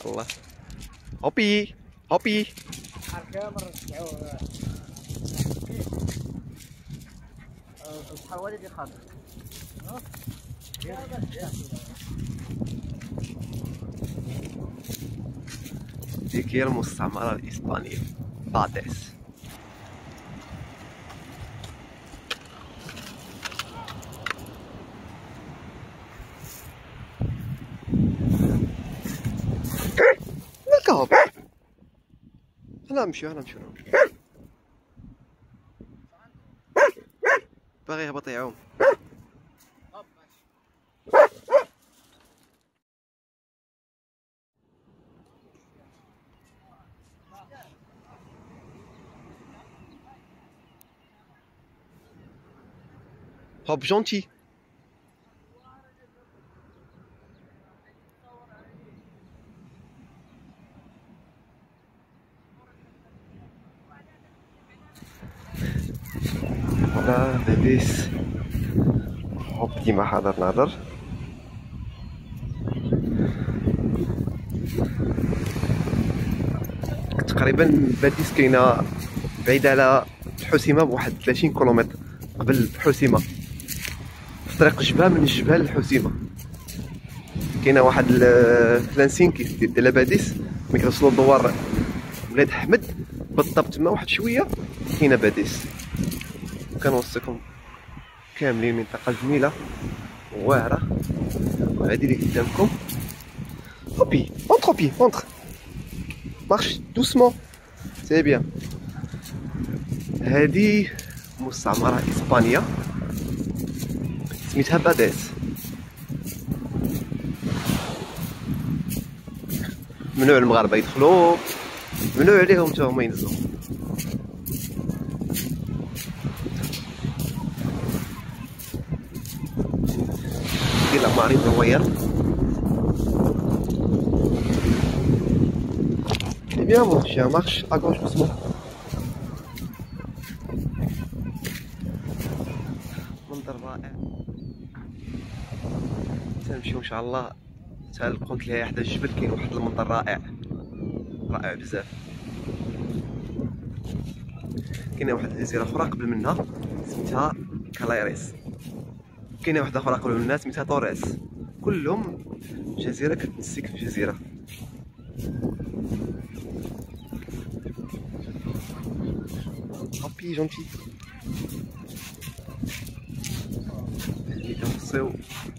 الله. هوبي هوبي. ديك هي المستعمرة الإسبانية باديس. الكهف أنا نمشيو باغي يهبط يعوم. هوب جونتي. هذا باديس. هوب ديما حاضر نهضر. تقريبا باديس كاينه بعيده على الحسيمه بواحد 30 كيلومتر قبل الحسيمه، في طريق جبال من الجبال للحسيمه. كاينه واحد لانسينكي ديال لاباديس ملي كتوصلوا لدوار ولاد احمد بالضبط تما واحد شويه كاينه باديس. كنوصيكم كاملين منطقه جميله واعره، وهذه اللي قدامكم. هوبي اونتر بي اونتر مارش دوسمون سي بيان. هذه مستعمره اسبانيه سميتها باديس. ممنوع المغاربه يدخلوا، ممنوع عليهم حتى هما ينزلوا. ديال المعرض رويال. Eh bien mon chien marche à gauche doucement. منظر رائع. تنمشيو ان شاء الله حتى قلت لها حدا الجبل كاين واحد المنظر رائع رائع بزاف. كاينه واحد الجزيره اخرى قبل منها سميتها كالايريس، كاينه واحده اخرى قبل منها سميتها طوريس. كلهم جزيره كتنسيك في جزيره. هابي جونتي. اللي كنوصيو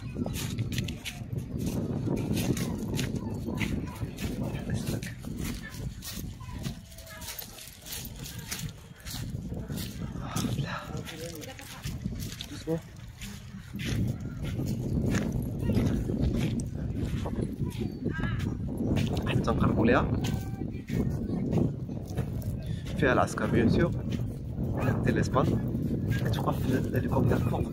حتى نقربوا ليها. فيها العسكر بيان سور ديال الاسبان. كتوقف في الهليكوبتر فوق.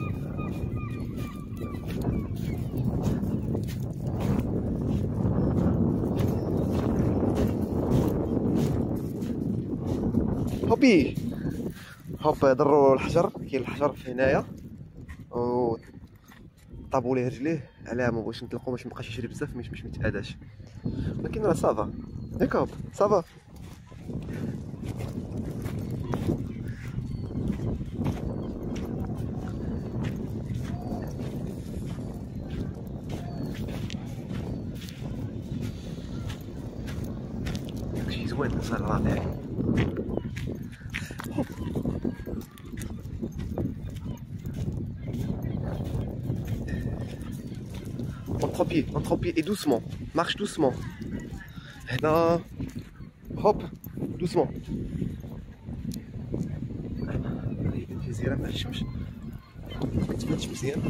هوبي هوب ضروا الحجر. كاين الحجر في هنايا و طابوا ليه رجليه علامه باش نطلقوا باش مبقاش يجري بزاف مش متعداش، ولكن راه صافا ياك هوب صافا. داكشي زوين المنظر رائع. Entre pied et doucement, marche doucement. هنا هوب doucement. الجزيرة مع الشمس متبانش مزيان.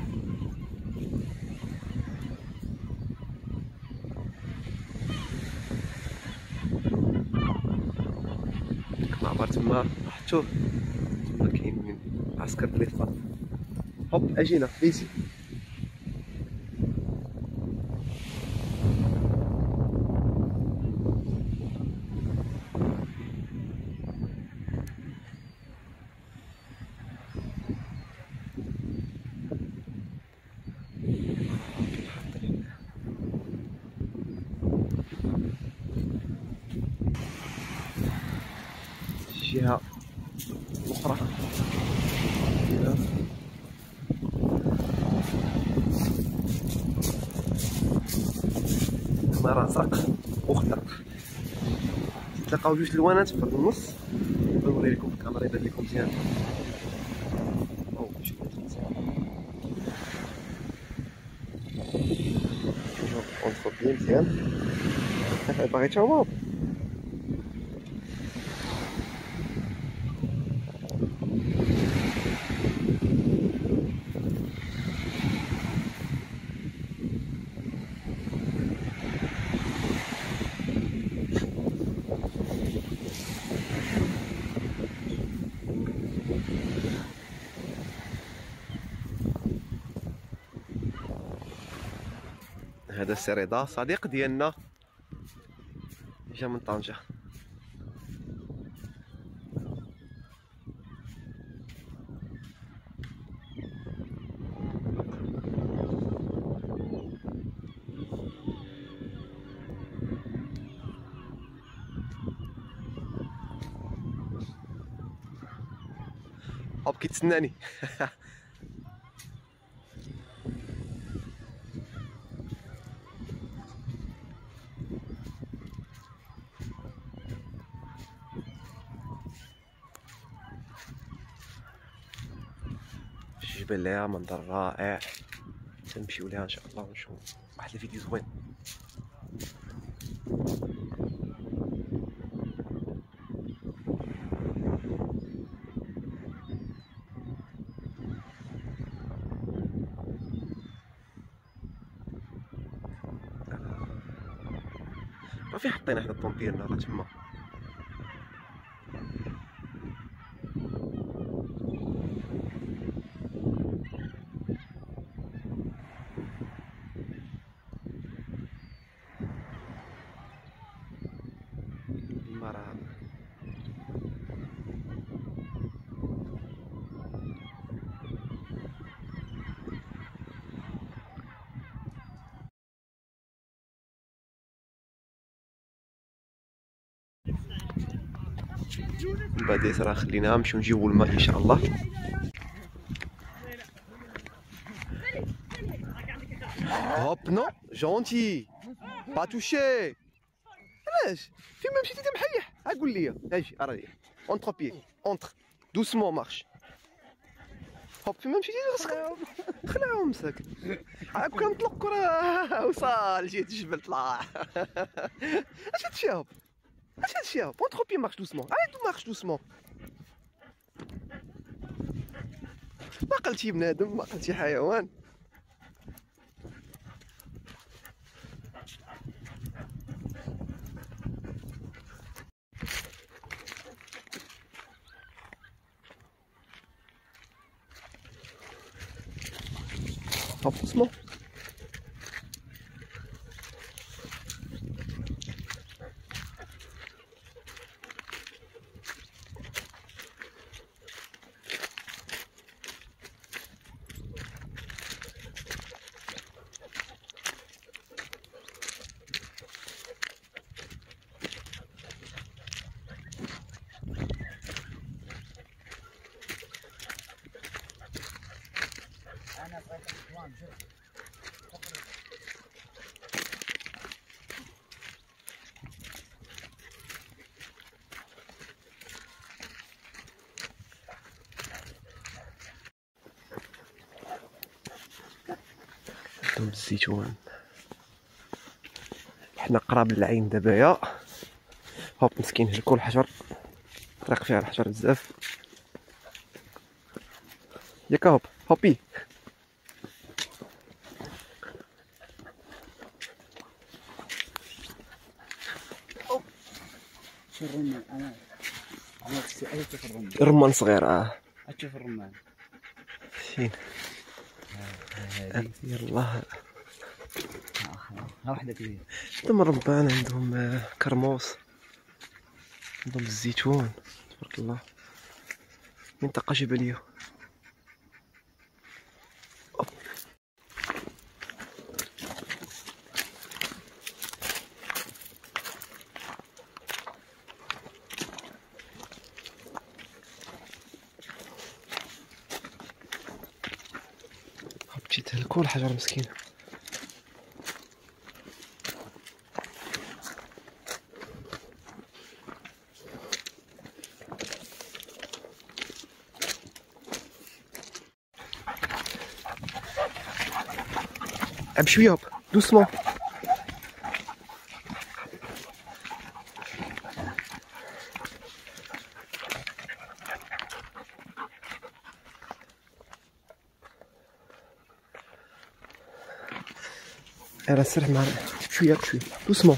المعبر تما لاحظتوه، تما كاين عسكر الإطفاء. هوب اجينا بيزي. مسمار ازرق وخضر. تلقاو جوج الوانات في النص. نوري لكم الكاميرا يبان لكم مزيان. اونتخ بيان مزيان. باغي تعوم؟ هذا السي رضا صديق ديالنا جا من طنجة. هوب كيتسناني. الجبل ليها منظر رائع، تنمشيو ليها ان شاء الله ونشوف واحد الفيديو زوين. فين حطينا حنا الطون ديالنا؟ راه تما. المرة من بعد راه خليناها نمشيو نجيبو الماء ان شاء الله. هوب نو جونتي با توشي. علاش فين ما مشيتي تمحيح؟ ها قول لي اجي اراني اونتر بيي اونتر دوسمون مارش. هوب فين ما مشيتي خاصك خلعهم مساك. هاك كنطلق راه وصل جيت الجبل طلع. اش هادشي هوب؟ اش هادشي هوب؟ اونتر بيي مارش دوسمون. عاد مارش دوسمون. ما قلتي بنادم ما قلتي حيوان. هوب دوسمون. دوم الزيتون حنا قراب للعين دابا يا هوب. مسكين هلكو الحجر، طريق فيها الحجر بزاف ياك هوب هوبي. الرمان صغير تشوف الرمان فين؟ يلاه ها وحده كبيره. عندهم الربان، عندهم كرموس، عندهم الزيتون تبارك الله. منطقة جبلية. مشيت هلكو الحجر مسكين. بشويه هوب دوسمون. راه سرح مع بشويه بشويه دوسمون.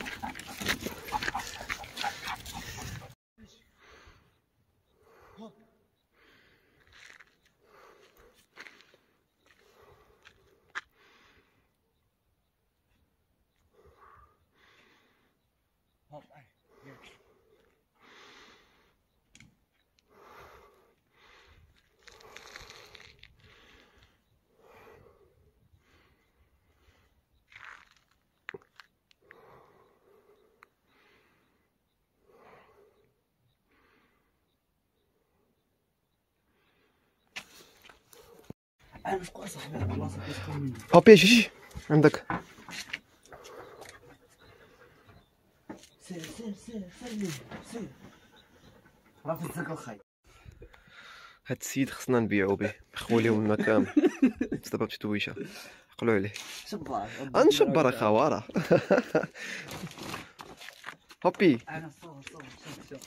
انا شكون صاحبي هاد البلاصه كتكون مني. هوبي جي عندك. سير سير سير سير سير راه في الزق الخيط. هاد السيد خصنا نبيعو به نخوليو من المكان. بس دابا بتدويشه عقلو عليه. شبار غنشبر اخا وراه. هوبي انا صور شوف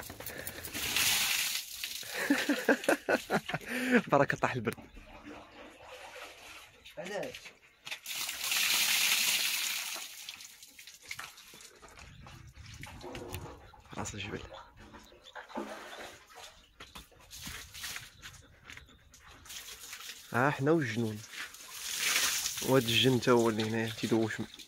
بركه طاح البرد. علاش راس الجبل. حنا والجنون، وهاد الجن تا هو اللي هنايا تيدوش